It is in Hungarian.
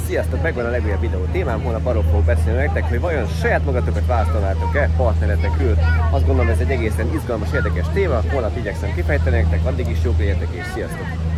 Sziasztok, megvan a legújabb videó témám, holnap arról fogok beszélni nektek, hogy vajon saját magatokat választanátok-e partneretekül. Azt gondolom, ez egy egészen izgalmas, érdekes téma, holnap igyekszem kifejteni nektek, addig is jók legyetek és sziasztok!